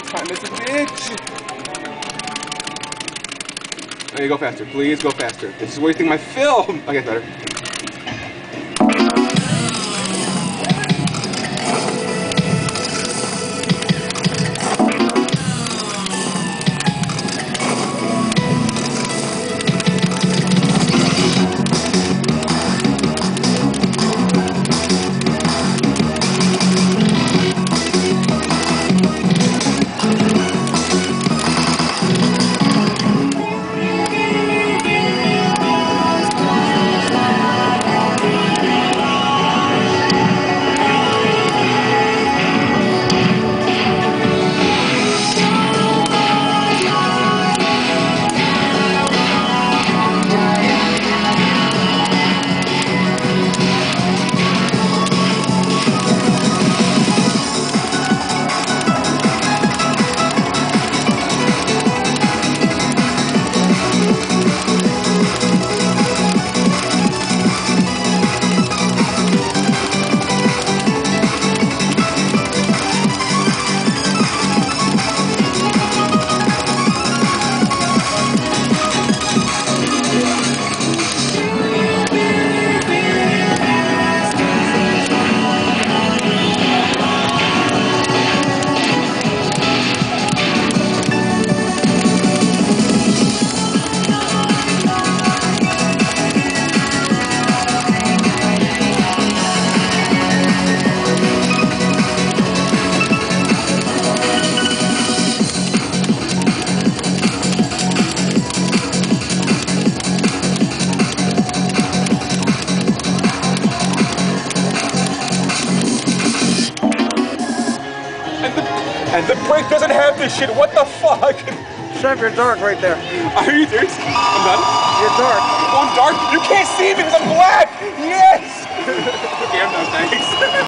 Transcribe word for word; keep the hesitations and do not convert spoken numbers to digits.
Time is a bitch. Okay, go faster. Please go faster. This is wasting my film. Okay, better. And the brake doesn't have this shit. What the fuck? Chef, you're dark right there. Are you serious? I'm done. You're dark. Oh, I'm dark? You can't see me because I'm black. Yes. Okay, I'm done. Thanks.